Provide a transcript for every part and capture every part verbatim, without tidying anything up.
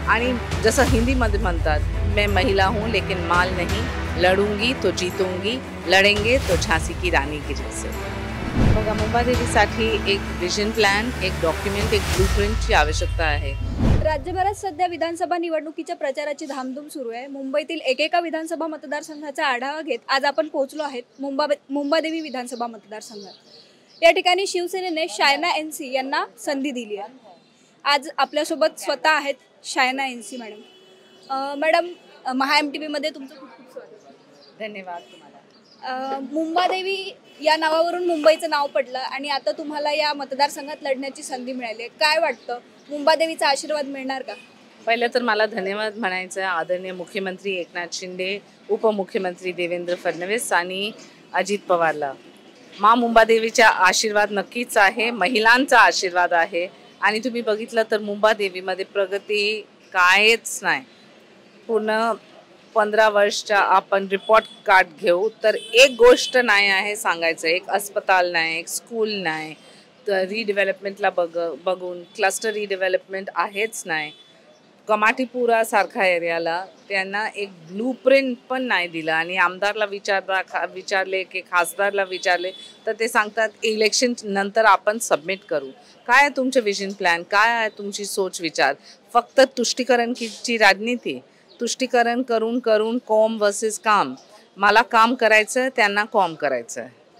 आणि जसं हिंदीमध्ये म्हणतात, मैं महिला हूँ लेकिन माल नहीं, लढूंगी तो जीतूंगी, लढेंगे तो झांसी की रानी की जैसे. बघा, मुंबादेवीसाठी एक विजन प्लॅन, एक डॉक्युमेंट, एक ब्लूप्रिंटची आवश्यकता आहे. राज्यभरात सध्या विधानसभा निवडणुकीच्या प्रचाराची धामधूम सुरू आहे. मुंबईतील एकेका विधानसभा मतदारसंघाचा आढावा घेत आज आपण पोहोचलो आहेत मुंबा मुंबादेवी विधानसभा मतदारसंघात. या ठिकाणी शिवसेनेने शायना एन सी यांना संधी दिली आहे. आज आपल्यासोबत स्वतः आहेत Shaina N C madam. Madam, Maha M T व्हीमध्ये तुमचं खूप खूप स्वागत. धन्यवाद तुम्हाला. मुंबादेवी या नावावरून मुंबईचं नाव पडलं आणि आता तुम्हाला या मतदारसंघात लढण्याची संधी मिळाली आहे. काय वाटतं, मुंबादेवीचा आशीर्वाद मिळणार का? पहिलं तर मला धन्यवाद म्हणायचं आहे आदरणीय मुख्यमंत्री एकनाथ शिंदे, उपमुख्यमंत्री देवेंद्र फडणवीस आणि अजित पवारला. मा मुंबादेवीचा आशीर्वाद नक्कीच आहे, महिलांचा आशीर्वाद आहे. आणि तुम्ही बघितलं तर मुंबादेवीमध्ये प्रगती कायच नाही. पूर्ण पंधरा वर्षच्या आपण रिपोर्ट कार्ड घेऊ तर एक गोष्ट नाही आहे सांगायचं. एक अस्पताल नाही, एक स्कूल नाही, तर रिडेव्हलपमेंटला बघ बघून क्लस्टर रिडेव्हलपमेंट आहेच नाही. कमाटीपुरा सारखा एरियाला त्यांना एक ब्लूप्रिंट पण नाही दिलं. आणि आमदारला विचारला खा विचारले की खासदारला विचारले तर ते सांगतात इलेक्शन नंतर आपण सबमिट करू. काय आहे तुमचं विजन प्लॅन, काय आहे तुमची सोच विचार? फक्त तुष्टीकरणची राजनीती, तुष्टीकरण करून करून कॉम वर्सेस काम. मला काम करायचं, त्यांना कॉम करायचं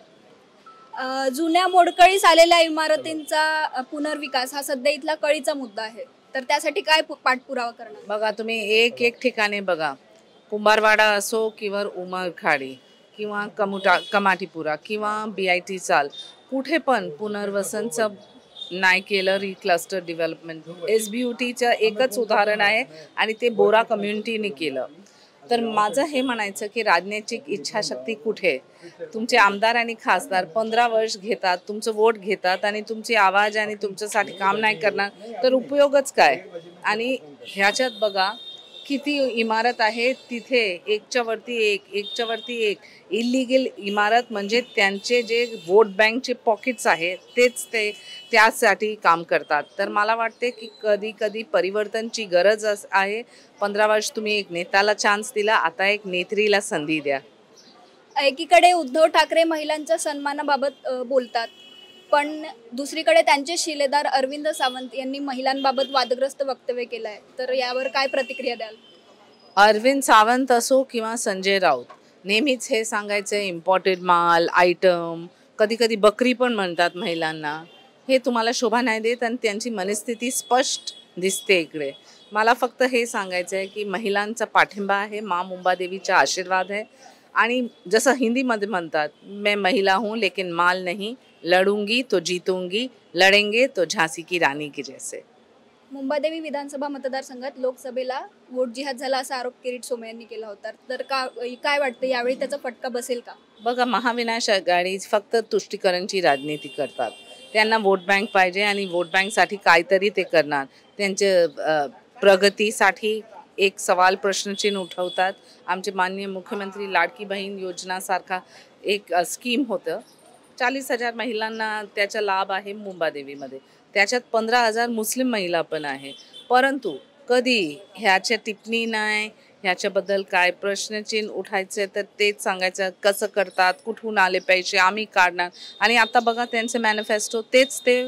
आहे. जुन्या मोडकळीस आलेल्या इमारतींचा पुनर्विकास हा सध्या इथला कळीचा मुद्दा आहे, तर त्यासाठी काय पाठपुरावा करणार? बघा, तुम्ही एक एक ठिकाणी बघा, कुंभारवाडा असो किंवा उमरखाडी किंवा कमुटा कमाटीपुरा किंवा बी आय टी चाल, कुठे पण पुनर्वसनचं नाही केलं, recluster development. S B U टीचं एकच उदाहरण आहे आणि ते बोरा कम्युनिटीने केलं. तर माझं हे म्हणायचं की राजनैतिक इच्छाशक्ती कुठे? तुमचे आमदार आणि खासदार पंधरा वर्ष घेतात, तुमचं वोट घेतात आणि तुमची आवाज आणि तुमच्यासाठी काम नाही करणार तर उपयोगच काय? आणि ह्याच्यात बघा किती इमारत आहे, तिथे एकच्या वरती एक एकच्या वरती एक इलिगल इमारत, म्हणजे त्यांचे जे वोट बँकचे पॉकेट्स आहेत तेच ते त्यासाठी काम करतात. तर मला वाटते की कधी कधी परिवर्तनची गरज आहे. पंधरा वर्ष तुम्ही एक नेत्याला चान्स दिला, आता एक नेत्रीला संधी द्या. एकीकडे उद्धव ठाकरे महिलांच्या सन्मानाबाबत बोलतात, पण दुसरीकडे त्यांचे शिलेदार अरविंद सावंत यांनी महिलांबाबत वादग्रस्त वक्तव्य केलं आहे. तर यावर काय प्रतिक्रिया द्याल? अरविंद सावंत असो किंवा संजय राऊत, नेहमीच हे सांगायचं इम्पॉर्टेड माल, आयटम, कधी कधी बकरी पण म्हणतात महिलांना. हे तुम्हाला शोभा नाही देत आणि त्यांची मनस्थिती स्पष्ट दिसते इकडे. मला फक्त हे सांगायचं आहे की महिलांचा पाठिंबा आहे, मा मुंबादेवीचा आशीर्वाद आहे. आणि जसं हिंदीमध्ये म्हणतात, मैं महिला हूँ लेकिन माल नहीं, लढूंगी तो जीतूंगी, लढेंगे तो झांसी की रानी की जैसे. मुंबादेवी विधानसभा मतदारसंघात लोकसभेला वोट जिहाद झाला असा आरोप किरीट सोमय्या यांनी केला होता. तर का काय वाटतं, यावेळी त्याचा फटका बसेल का? बघा, महाविनाश आघाडी फक्त तुष्टीकरणची राजनीती करतात. त्यांना वोट बँक पाहिजे आणि वोट बँकसाठी काहीतरी ते करणार. त्यांचे प्रगतीसाठी एक सवाल प्रश्नचिन्ह उठवतात. आमचे माननीय मुख्यमंत्री लाडकी बहीण योजनासारखा एक स्कीम होतं, चाळीस हजार महिलांना त्याचा लाभ आहे मुंबादेवीमध्ये. त्याच्यात पंधरा हजार मुस्लिम महिला पण आहे. परंतु कधी ह्याच्या टिप्पणी नाही, ह्याच्याबद्दल काय प्रश्नचिन्ह उठायचे तर तेच सांगायचं कसं करतात, कुठून आले पैसे, आम्ही काढणार. आणि आता बघा त्यांचे मॅनिफेस्टो तेच ते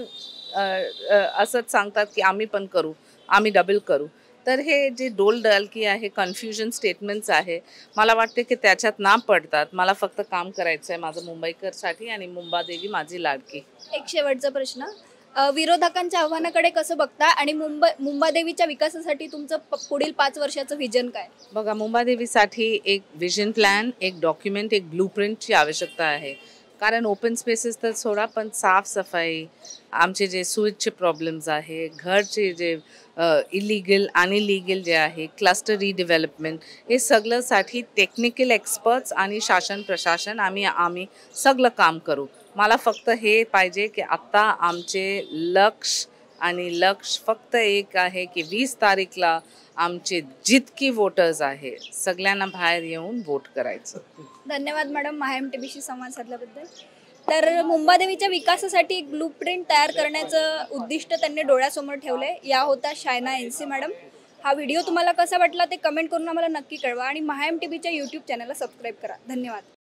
असंच सांगतात की आम्ही पण करू, आम्ही डबल करू. तर हे जे डोल डलकी आहे, कन्फ्युजन स्टेटमेंट्स आहे, मला वाटते की त्याच्यात ना पडतात. मला फक्त काम करायचं आहे माझं मुंबईकरसाठी आणि मुंबादेवी माझी लाडकी. एक शेवटचा प्रश्न, विरोधकांच्या आव्हानाकडे कसं बघता आणि मुंबई मुंबादेवीच्या विकासासाठी तुमचं पुढील पाच वर्षाचं विजन काय? बघा, मुंबादेवीसाठी एक विजन प्लॅन, एक डॉक्युमेंट, एक ब्लूप्रिंटची आवश्यकता आहे. कारण ओपन स्पेसेस तर सोडा, पण साफसफाई, आमचे जे सुईचे प्रॉब्लेम्स आहे, घरचे जे इलिगल आणि लिगल जे आहे, क्लस्टर रिडेव्हलपमेंट, हे सगळंसाठी टेक्निकल एक्सपर्ट्स आणि शासन प्रशासन आम्ही आम्ही सगळं काम करू. मला फक्त हे पाहिजे की आत्ता आमचे लक्ष आणि लक्ष फक्त एक आहे की वीस तारीखला आमचे जितकी वोटर्स आहे सगळ्यांना बाहेर येऊन वोट करायचं. धन्यवाद मॅडम, महा एम टी व्हीशी संवाद साधल्याबद्दल. तर मुंबादेवीच्या विकासासाठी एक ब्लूप्रिंट तयार करण्याचं उद्दिष्ट त्यांनी डोळ्यासमोर ठेवले. या होता शायना एन सी मॅडम. हा व्हिडिओ तुम्हाला कसा वाटला ते कमेंट करून आम्हाला नक्की कळवा आणि महाएम टी व्हीच्या यूट्यूब चॅनलला सबस्क्राईब करा. धन्यवाद.